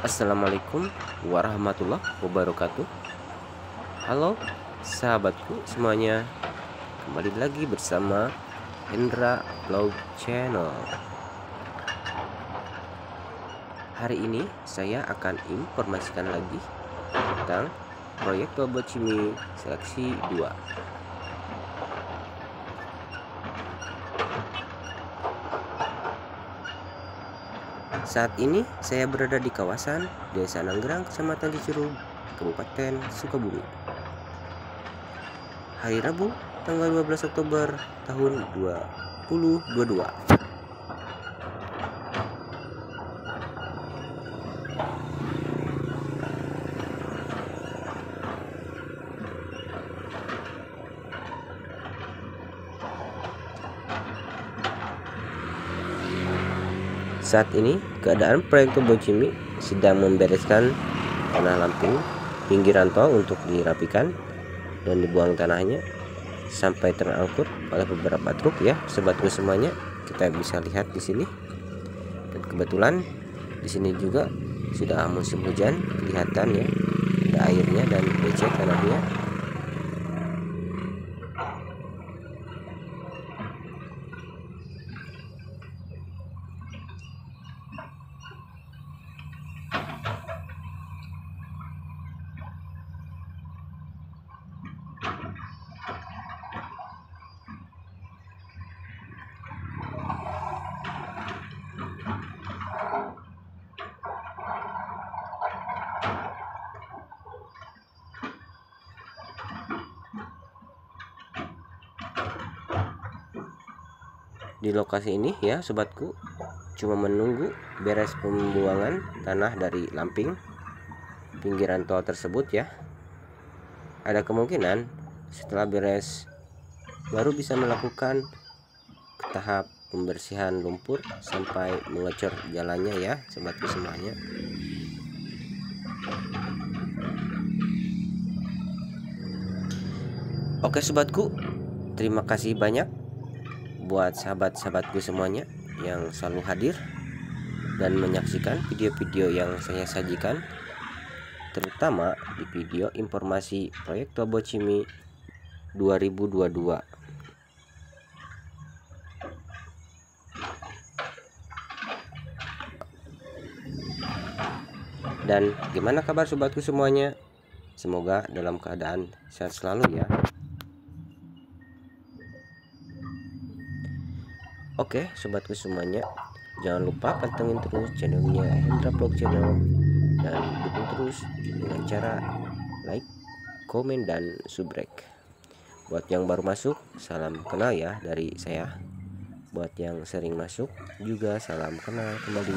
Assalamualaikum warahmatullahi wabarakatuh. Halo sahabatku semuanya, kembali lagi bersama Hendra Vlog Channel. Hari ini saya akan informasikan lagi tentang proyek Tobochimi seleksi 2. Saat ini saya berada di kawasan Desa Nanggerang, Kecamatan Cicurug, Kabupaten Sukabumi. Hari Rabu, tanggal 12 Oktober tahun 2022. Saat ini keadaan proyek Tobochimi sedang membereskan tanah lamping pinggiran tol untuk dirapikan dan dibuang tanahnya sampai terangkut oleh beberapa truk ya, sobatku semuanya. Kita bisa lihat di sini. Dan kebetulan di sini juga sudah musim hujan, kelihatan ya, ada airnya dan becek tanahnya. Di lokasi ini ya sobatku, cuma menunggu beres pembuangan tanah dari lamping pinggiran tol tersebut ya. Ada kemungkinan setelah beres baru bisa melakukan ke tahap pembersihan lumpur sampai mengecor jalannya ya sobatku semuanya. Oke sobatku, terima kasih banyak buat sahabat-sahabatku semuanya yang selalu hadir dan menyaksikan video-video yang saya sajikan, terutama di video informasi proyek Tobochimi 2022. Dan gimana kabar sobatku semuanya? Semoga dalam keadaan sehat selalu ya. Oke sobatku semuanya, jangan lupa pantengin terus channelnya Hendra Vlog Channel dan dukung terus dengan cara like, komen, dan subrek. Buat yang baru masuk, salam kenal ya dari saya. Buat yang sering masuk juga salam kenal kembali.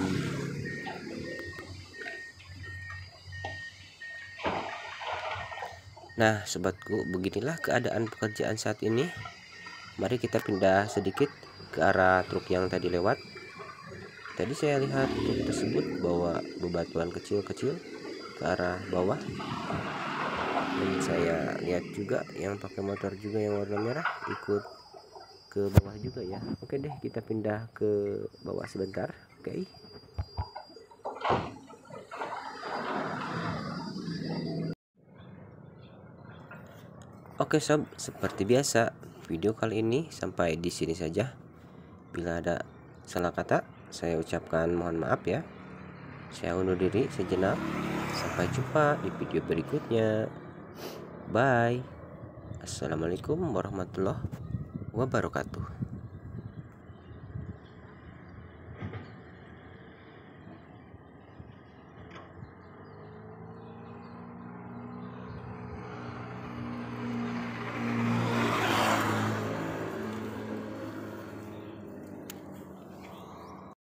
Nah sobatku, beginilah keadaan pekerjaan saat ini. Mari kita pindah sedikit ke arah truk yang tadi lewat. Tadi saya lihat truk tersebut bawa bebatuan kecil-kecil ke arah bawah, dan saya lihat juga yang pakai motor juga yang warna merah ikut ke bawah juga ya. Oke deh, kita pindah ke bawah sebentar. Oke sob, seperti biasa video kali ini sampai di sini saja. Bila ada salah kata, saya ucapkan mohon maaf ya. Saya undur diri sejenak. Sampai jumpa di video berikutnya. Bye. Assalamualaikum warahmatullahi wabarakatuh.